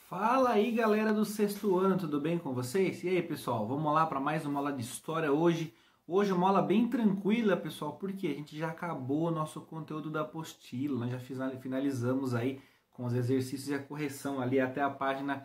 Fala aí, galera do sexto ano, tudo bem com vocês? E aí, pessoal, vamos lá para mais uma aula de história hoje. Hoje é uma aula bem tranquila, pessoal, porque a gente já acabou o nosso conteúdo da apostila, nós já finalizamos aí com os exercícios e a correção ali até a página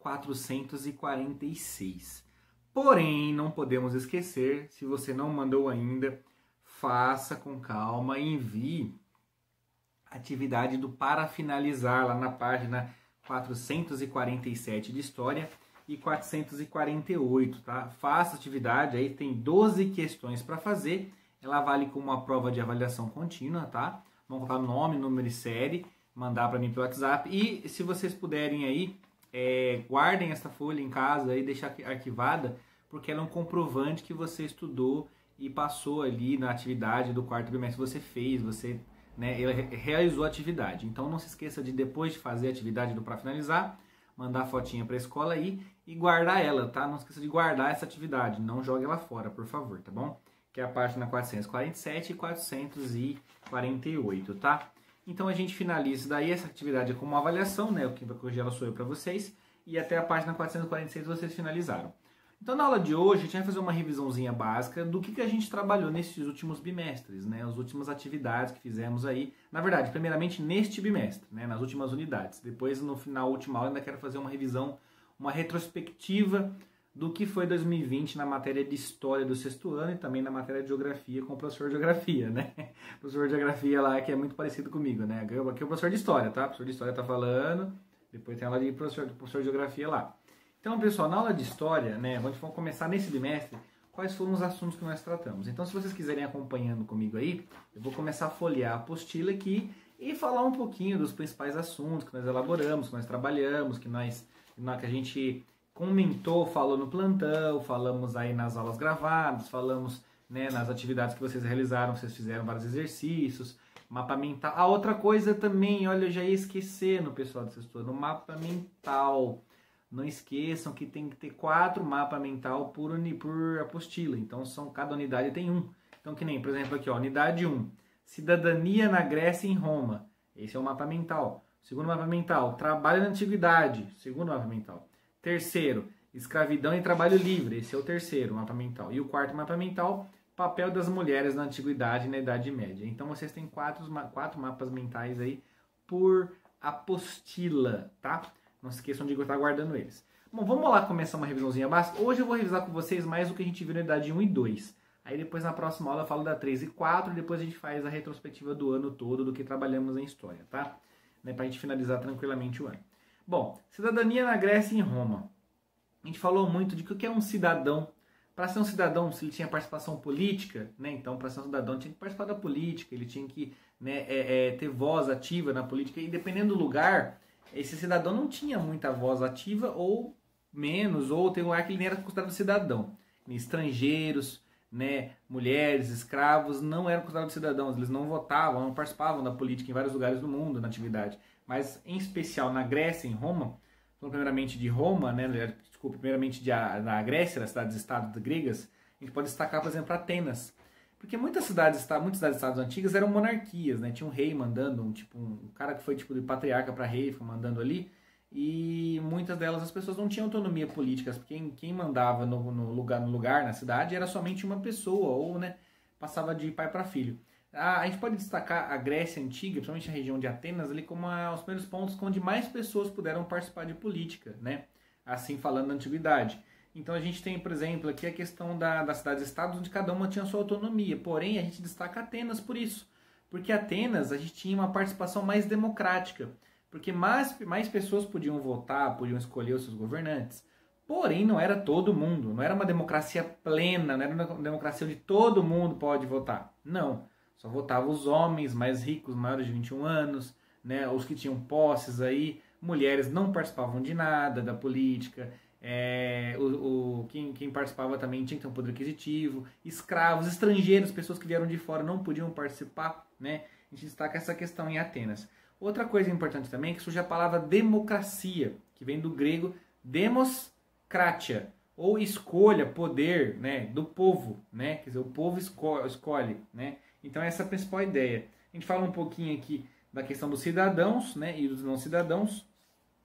446. Porém, não podemos esquecer, se você não mandou ainda, faça com calma e envie a atividade do para finalizar lá na página 447 de História e 448, tá? Faça atividade, aí tem 12 questões para fazer, ela vale como uma prova de avaliação contínua, tá? Vamos colocar nome, número e série, mandar para mim pelo WhatsApp e se vocês puderem aí, guardem essa folha em casa e deixar arquivada, porque ela é um comprovante que você estudou e passou ali na atividade do quarto trimestre, você fez, ele realizou a atividade. Então não se esqueça de, depois de fazer a atividade do para finalizar, mandar a fotinha para a escola aí e guardar ela, tá? Não esqueça de guardar essa atividade, não jogue ela fora, por favor, tá bom? Que é a página 447 e 448, tá? Então a gente finaliza daí essa atividade com uma avaliação, né? Quem vai corrigir ela sou eu para vocês, e até a página 446 vocês finalizaram. Então, na aula de hoje, a gente vai fazer uma revisãozinha básica do que a gente trabalhou nesses últimos bimestres, né? As últimas atividades que fizemos aí. Na verdade, primeiramente neste bimestre, né? Nas últimas unidades. Depois, na última aula, ainda quero fazer uma revisão, uma retrospectiva do que foi 2020 na matéria de História do sexto ano e também na matéria de Geografia com o professor de Geografia, né? O professor de Geografia lá, que é muito parecido comigo, né? Aqui é o professor de História, tá? O professor de História tá falando, depois tem a aula de professor de Geografia lá. Então, pessoal, na aula de História, né, vamos começar nesse bimestre, quais foram os assuntos que nós tratamos. Então, se vocês quiserem acompanhando comigo aí, eu vou começar a folhear a apostila aqui e falar um pouquinho dos principais assuntos que nós elaboramos, que nós trabalhamos, que a gente comentou, falou no plantão, falamos aí nas aulas gravadas, falamos, né, nas atividades que vocês realizaram, vocês fizeram vários exercícios, mapa mental. A outra coisa também, olha, eu já ia esquecendo, pessoal do sexto ano, mapa mental. Não esqueçam que tem que ter 4 mapas mental por apostila. Então, cada unidade tem um. Então, que nem, por exemplo, aqui, ó, unidade 1. Cidadania na Grécia e em Roma. Esse é o mapa mental. Segundo mapa mental, trabalho na antiguidade. Segundo mapa mental. Terceiro, escravidão e trabalho livre. Esse é o terceiro mapa mental. E o quarto mapa mental, papel das mulheres na antiguidade e na Idade Média. Então, vocês têm 4 mapas mentais aí por apostila, tá? Não se esqueçam de estar guardando eles. Bom, vamos lá começar uma revisãozinha básica. Hoje eu vou revisar com vocês mais o que a gente viu na idade 1 e 2. Aí depois na próxima aula eu falo da 3 e 4. E depois a gente faz a retrospectiva do ano todo, do que trabalhamos em história, tá? Né, pra gente finalizar tranquilamente o ano. Bom, cidadania na Grécia e em Roma. A gente falou muito de o que é um cidadão. Para ser um cidadão, se ele tinha participação política, né? Então, para ser um cidadão, ele tinha que participar da política, ele tinha que, né, ter voz ativa na política. E dependendo do lugar, esse cidadão não tinha muita voz ativa ou menos, ou tem um lugar que ele nem era considerado cidadão. Estrangeiros, né, mulheres, escravos não eram considerados cidadãos, eles não votavam, não participavam da política em vários lugares do mundo, na atividade. Mas, em especial, na Grécia, em Roma, falando primeiramente de Roma, né, desculpa, primeiramente na Grécia, das cidades-estados gregas, a gente pode destacar, por exemplo, Atenas. Porque muitas cidades-estados antigas eram monarquias, né? Tinha um rei mandando, um cara que foi tipo de patriarca para rei, foi mandando ali. E muitas delas as pessoas não tinham autonomia política, porque quem mandava no lugar, na cidade, era somente uma pessoa, ou, né, passava de pai para filho. A gente pode destacar a Grécia Antiga, principalmente a região de Atenas, ali como os primeiros pontos onde mais pessoas puderam participar de política, né? Assim falando da antiguidade. Então a gente tem, por exemplo, aqui a questão das cidades-estados, onde cada uma tinha sua autonomia. Porém, a gente destaca Atenas por isso. Porque Atenas, a gente tinha uma participação mais democrática. Porque mais pessoas podiam votar, podiam escolher os seus governantes. Porém, não era todo mundo. Não era uma democracia plena, não era uma democracia onde todo mundo pode votar. Não. Só votavam os homens mais ricos, maiores de 21 anos, né, os que tinham posses aí. Mulheres não participavam de nada da política. Quem participava também tinha que ter um poder aquisitivo, escravos, estrangeiros, pessoas que vieram de fora não podiam participar, né? A gente destaca essa questão em Atenas. Outra coisa importante também é que surge a palavra democracia, que vem do grego demos kratia, ou escolha, poder, né, do povo, né? Quer dizer, o povo escolhe, né? Então essa é a principal ideia. A gente fala um pouquinho aqui da questão dos cidadãos, né, e dos não cidadãos.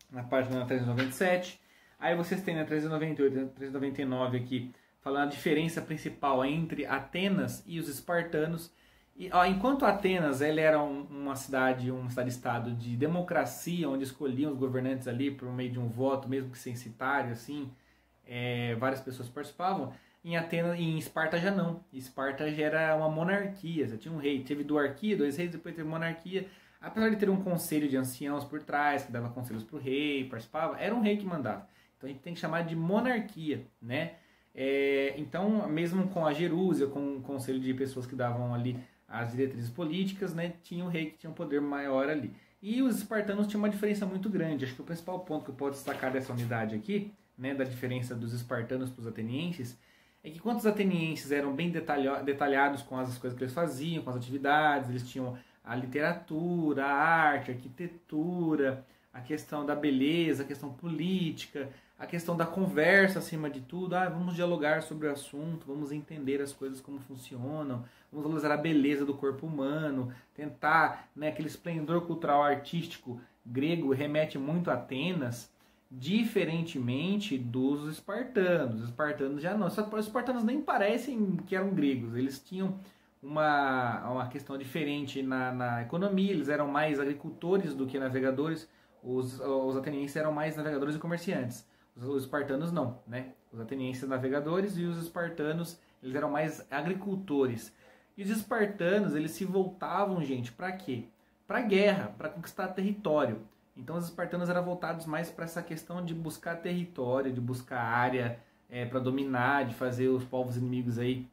na página 397. Aí vocês têm na 398 e 399 aqui, falando a diferença principal entre Atenas e os espartanos. E, enquanto Atenas ela era uma cidade-estado de democracia, onde escolhiam os governantes ali por meio de um voto, mesmo que censitário, assim, várias pessoas participavam. Em Esparta já não. Esparta já era uma monarquia, já tinha um rei. Teve duarquia, 2 reis, depois teve monarquia. Apesar de ter um conselho de anciãos por trás, que dava conselhos para o rei, participava, era um rei que mandava. Então a gente tem que chamar de monarquia, né? Então, mesmo com a Gerúsia, com o conselho de pessoas que davam ali as diretrizes políticas, né, tinha um rei que tinha um poder maior ali. E os espartanos tinham uma diferença muito grande. Acho que o principal ponto que eu posso destacar dessa unidade aqui, né, da diferença dos espartanos para os atenienses, é que enquanto os atenienses eram bem detalhados com as coisas que eles faziam, com as atividades, eles tinham a literatura, a arte, a arquitetura, a questão da beleza, a questão política, a questão da conversa acima de tudo. Vamos dialogar sobre o assunto, vamos entender as coisas como funcionam, vamos valorizar a beleza do corpo humano, tentar, né, aquele esplendor cultural artístico grego remete muito a Atenas, diferentemente dos espartanos. Os espartanos já não. Os espartanos nem parecem que eram gregos, eles tinham uma questão diferente na economia, eles eram mais agricultores do que navegadores. Os atenienses eram mais navegadores e comerciantes. Os espartanos não, né? Os atenienses navegadores e os espartanos, eles eram mais agricultores. E os espartanos, eles se voltavam, gente, para quê? Para guerra, para conquistar território. Então os espartanos eram voltados mais para essa questão de buscar território, de buscar área para dominar, de fazer os povos inimigos aí,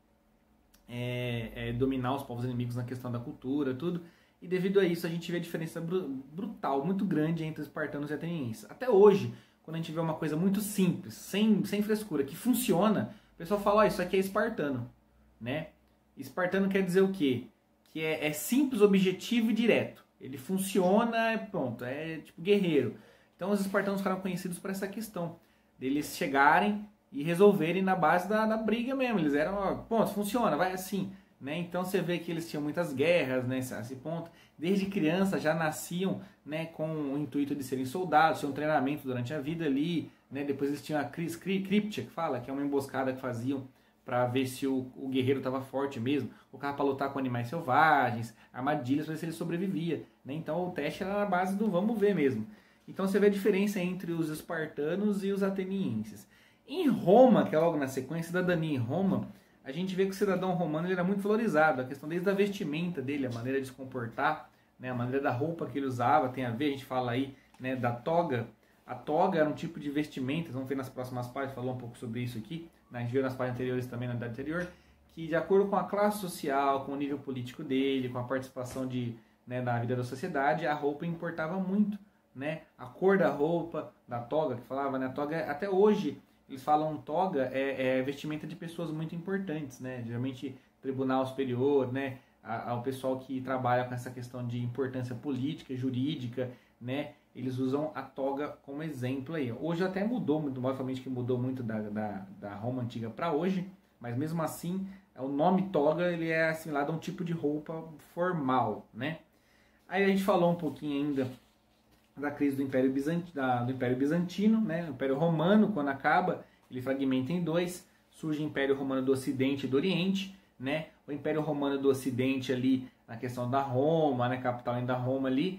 dominar os povos inimigos na questão da cultura, tudo. E devido a isso a gente vê a diferença brutal, muito grande entre espartanos e atenienses. Até hoje, quando a gente vê uma coisa muito simples, sem frescura, que funciona, o pessoal fala, isso aqui é espartano, né? Espartano quer dizer o quê? Que é simples, objetivo e direto. Ele funciona, pronto, é tipo guerreiro. Então os espartanos ficaram conhecidos por essa questão, deles chegarem e resolverem na base da briga mesmo. Eles eram, ponto, funciona, vai assim. Né? Então você vê que eles tinham muitas guerras, né, esse ponto. Desde criança já nasciam, né, com o intuito de serem soldados, tinham um treinamento durante a vida ali. Né? Depois eles tinham a Cryptia, que fala, que é uma emboscada que faziam para ver se o guerreiro estava forte mesmo. Colocava para lutar com animais selvagens, armadilhas para ver se ele sobrevivia. Né? Então o teste era na base do vamos ver mesmo. Então você vê a diferença entre os espartanos e os atenienses. Em Roma, que é logo na sequência, cidadania em Roma, a gente vê que o cidadão romano ele era muito valorizado. A questão desde a vestimenta dele, a maneira de se comportar, né, a maneira da roupa que ele usava, tem a ver, a gente fala aí, né, da toga. A toga era um tipo de vestimenta, vamos ver nas próximas páginas, falou um pouco sobre isso aqui, né, a gente viu nas páginas anteriores também, na idade anterior, que de acordo com a classe social, com o nível político dele, com a participação na vida da sociedade, a roupa importava muito. Né? A cor da roupa, da toga, que falava, né? A toga, até hoje, eles falam toga é vestimenta de pessoas muito importantes, né? Geralmente tribunal superior, né? Ao pessoal que trabalha com essa questão de importância política, jurídica, né? Eles usam a toga como exemplo aí. Hoje até mudou muito, obviamente que mudou muito da Roma antiga para hoje, mas mesmo assim, o nome toga ele é assimilado a um tipo de roupa formal, né? Aí a gente falou um pouquinho ainda da crise do Império Bizantino, né? O Império Romano, quando acaba, ele fragmenta em dois, surge o Império Romano do Ocidente e do Oriente, né? O Império Romano do Ocidente ali, na questão da Roma, né? Capital ainda Roma ali,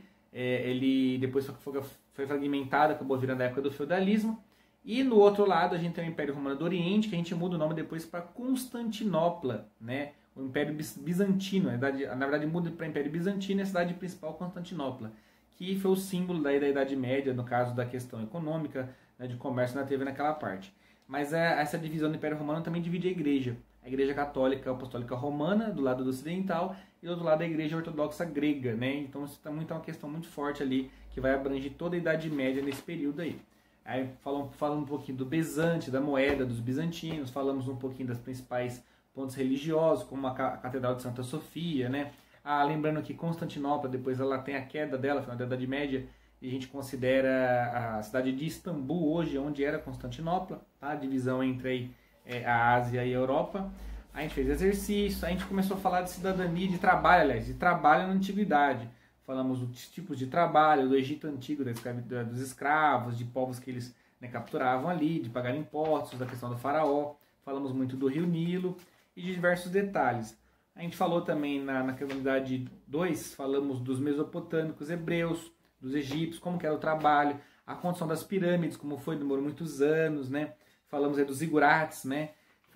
ele depois foi fragmentado, acabou virando a época do feudalismo, e no outro lado a gente tem o Império Romano do Oriente, que a gente muda o nome depois para Constantinopla, né? O Império Bizantino, na verdade muda para Império Bizantino e a cidade principal Constantinopla, que foi o símbolo da Idade Média, no caso da questão econômica, né, de comércio na teve naquela parte. Mas essa divisão do Império Romano também divide a Igreja Católica Apostólica Romana, do lado do ocidental, e do outro lado a Igreja Ortodoxa Grega. Né? Então isso também é uma questão muito forte ali, que vai abranger toda a Idade Média nesse período aí. Aí falando um pouquinho do Bezante, da moeda dos bizantinos, falamos um pouquinho das principais pontos religiosos, como a Catedral de Santa Sofia, né? Lembrando que Constantinopla, depois ela tem a queda dela, foi na Idade Média, e a gente considera a cidade de Istambul hoje, onde era Constantinopla, tá? A divisão entre a Ásia e a Europa. A gente fez exercício, a gente começou a falar de cidadania, de trabalho, aliás, de trabalho na antiguidade. falamos dos tipos de trabalho, do Egito Antigo, dos escravos, de povos que eles, né, capturavam ali, de pagar impostos, da questão do faraó, falamos muito do Rio Nilo e de diversos detalhes. A gente falou também na unidade 2, falamos dos mesopotâmicos hebreus, dos egípcios, como que era o trabalho, a condição das pirâmides, como foi, demorou muitos anos, né? Falamos aí dos zigurates, né?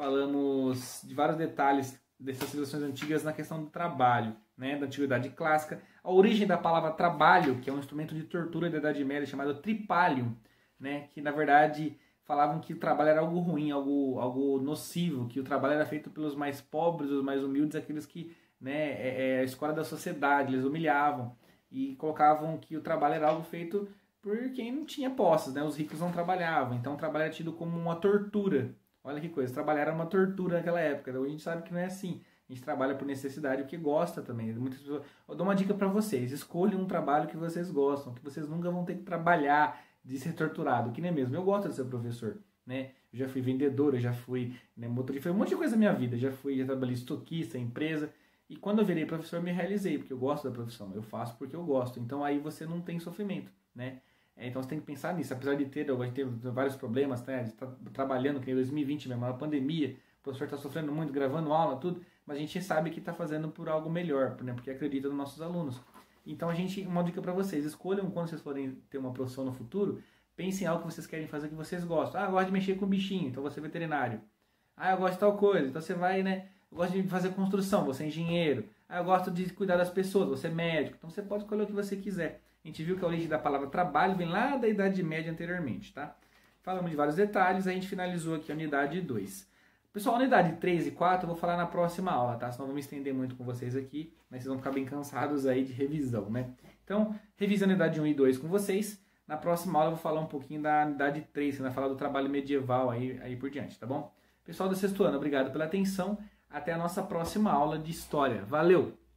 Falamos de vários detalhes dessas civilizações antigas na questão do trabalho, né? Da antiguidade clássica. A origem da palavra trabalho, que é um instrumento de tortura da Idade Média chamado tripalium, né? Que na verdade falavam que o trabalho era algo ruim, algo nocivo, que o trabalho era feito pelos mais pobres, os mais humildes, aqueles que, né, a escória da sociedade, eles humilhavam e colocavam que o trabalho era algo feito por quem não tinha posses, né? Os ricos não trabalhavam, então o trabalho era tido como uma tortura. Olha que coisa, trabalhar era uma tortura naquela época. Então a gente sabe que não é assim. A gente trabalha por necessidade, porque gosta também. Muitas pessoas... Eu dou uma dica para vocês: escolham um trabalho que vocês gostam, que vocês nunca vão ter que trabalhar de ser torturado, que nem mesmo. Eu gosto de ser professor, né? Eu já fui vendedor, eu já fui, né, motorista, foi um monte de coisa na minha vida. Já trabalhei estoquista, empresa. E quando eu virei professor, eu me realizei, porque eu gosto da profissão. Eu faço porque eu gosto. Então aí você não tem sofrimento, né? Então você tem que pensar nisso, apesar de ter vários problemas, né? De estar trabalhando, que em 2020 mesmo, uma pandemia, o professor está sofrendo muito, gravando aula, tudo, mas a gente sabe que está fazendo por algo melhor, né? Porque acredita nos nossos alunos. Então uma dica para vocês: escolham quando vocês forem ter uma profissão no futuro, pensem em algo que vocês querem fazer que vocês gostam. Ah, eu gosto de mexer com bichinho, então você é veterinário. Ah, eu gosto de tal coisa, então você vai, né? Eu gosto de fazer construção, você é engenheiro. Ah, eu gosto de cuidar das pessoas, você é médico. Então você pode escolher o que você quiser. A gente viu que a origem da palavra trabalho vem lá da Idade Média anteriormente, tá? Falamos de vários detalhes, a gente finalizou aqui a unidade 2. Pessoal, a unidade 3 e 4 eu vou falar na próxima aula, tá? Senão eu vou me estender muito com vocês aqui, mas vocês vão ficar bem cansados aí de revisão, né? Então, revisa a unidade 1 e 2 com vocês. Na próxima aula eu vou falar um pouquinho da unidade 3, que vai falar do trabalho medieval aí por diante, tá bom? Pessoal do sexto ano, obrigado pela atenção. Até a nossa próxima aula de História. Valeu!